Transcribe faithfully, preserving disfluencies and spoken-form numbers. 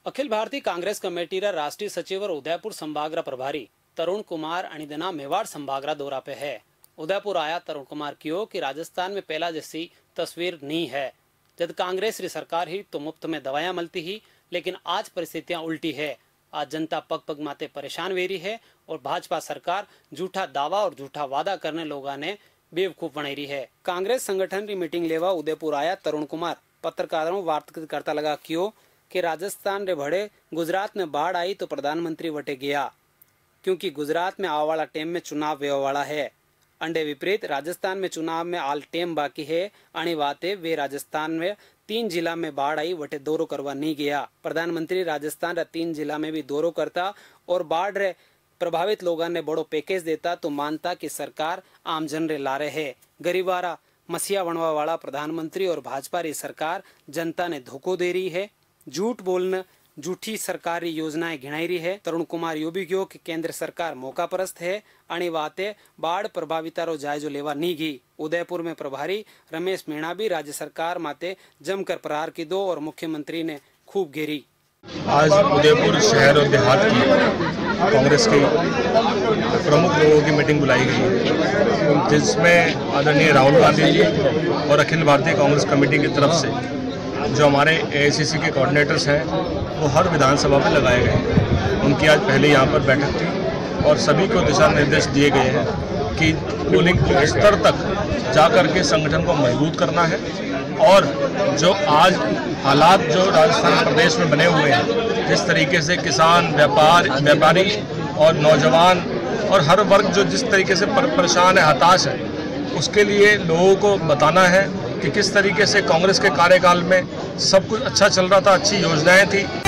अखिल भारतीय कांग्रेस कमेटीरा राष्ट्रीय सचिव और उदयपुर संभागरा प्रभारी तरुण कुमार अणिदना मेवाड़ संभागरा दौरा पे है। उदयपुर आया तरुण कुमार कियो कि राजस्थान में पहला जैसी तस्वीर नहीं है। जब कांग्रेस री सरकार ही तो मुफ्त में दवाइयां मिलती ही, लेकिन आज परिस्थितियां उल्टी है। आज जनता पग पग माते परेशान वेरी है और भाजपा सरकार झूठा दावा और झूठा वादा करने लोगों ने बेवकूफ बनाई रही है। कांग्रेस संगठन की मीटिंग लेवा उदयपुर आया तरुण कुमार पत्रकारों वार्ता करता लगा क्यों कि राजस्थान रे भड़े गुजरात में बाढ़ आई तो प्रधानमंत्री वटे गया, क्योंकि गुजरात में आने वाला टेम में चुनाव वे वाला है। अंडे विपरीत राजस्थान में चुनाव में आल टेम बाकी है। आनी बातें वे राजस्थान में तीन जिला में बाढ़ आई वटे दौरो करवा नहीं गया। प्रधानमंत्री राजस्थान रे तीन जिला में भी दौरो करता और बाढ़ रे प्रभावित लोगों ने बड़ो पैकेज देता तो मानता कि सरकार आम जन रे ला रहे है। गरीबारा मसीहा बनवा वाला प्रधानमंत्री और भाजपा री सरकार जनता ने धोखो दे रही है। झूठ बोलना झूठी सरकारी योजनाएं गिनाई रही है। तरुण कुमार यो भी कहो कि केंद्र सरकार मौका परस्त है। अणी बातें बाढ़ प्रभावितारो जायजो लेवा नहीं गई। उदयपुर में प्रभारी रमेश मीणा भी राज्य सरकार माते जमकर प्रहार की दो और मुख्यमंत्री ने खूब घेरी। आज उदयपुर शहर और देहात की कांग्रेस की प्रमुख लोगों की मीटिंग बुलाई गई है, जिसमें आदरणीय राहुल गांधी जी और अखिल भारतीय कांग्रेस कमेटी की तरफ से जो हमारे ए आई सी सी के कोऑर्डिनेटर्स हैं वो हर विधानसभा में लगाए गए। उनकी आज पहले यहाँ पर बैठक थी और सभी को दिशा निर्देश दिए गए हैं कि पोलिंग स्तर तक जाकर के संगठन को मजबूत करना है और जो आज हालात जो राजस्थान प्रदेश में बने हुए हैं, जिस तरीके से किसान, व्यापार व्यापारी और नौजवान और हर वर्ग जो जिस तरीके से परेशान है, हताश है, उसके लिए लोगों को बताना है कि किस तरीके से कांग्रेस के कार्यकाल में सब कुछ अच्छा चल रहा था, अच्छी योजनाएं थी